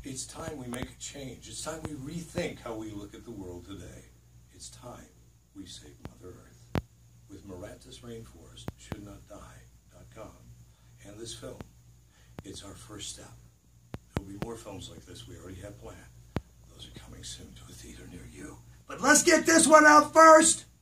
It's time we make a change. It's time we rethink how we look at the world today. It's time we save Mother Earth. With Marantz Rainforest Should Not Die.com and this film, it's our first step. There'll be more films like this we already have planned. Those are coming soon to a theater near you. But let's get this one out first!